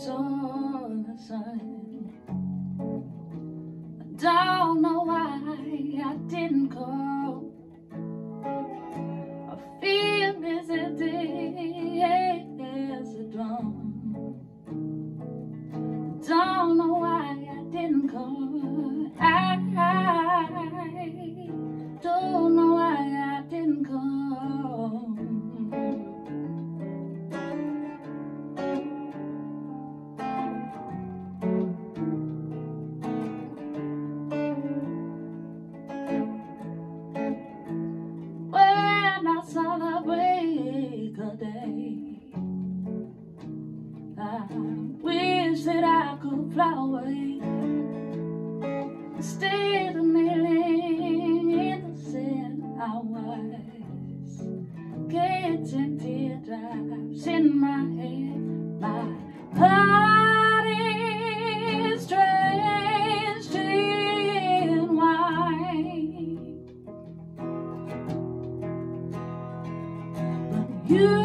saw the sun. I don't know why I didn't call. I feel as empty as a drum. Don't know why I didn't call. I don't know why I didn't call. When I saw the break of day, I wish that I could fly away instead of kneeling in the sand. I was getting teardrops in my head. My heart is drenched in wine, but you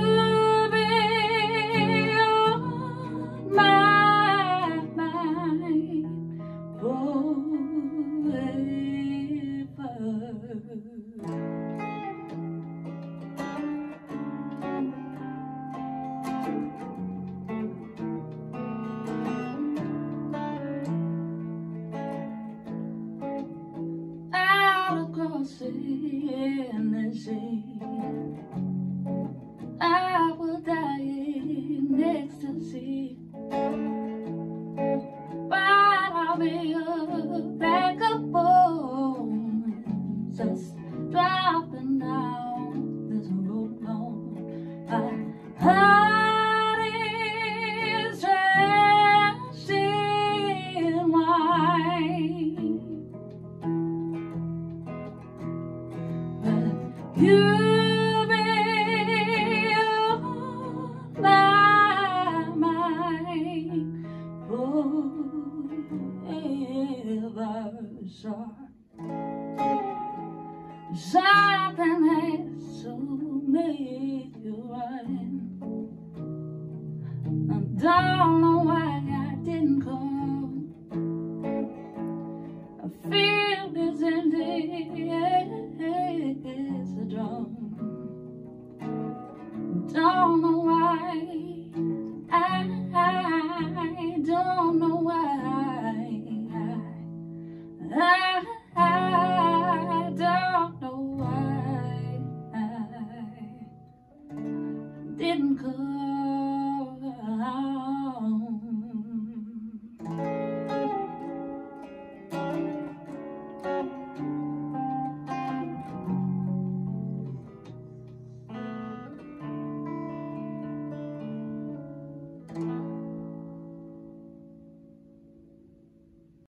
in the sea, I will die in ecstasy, but I'll be a bag of bones just dropping down this road alone. My heart is drenched in wine. You'll be on my mind forever, sure. Something has to make you run. I don't know why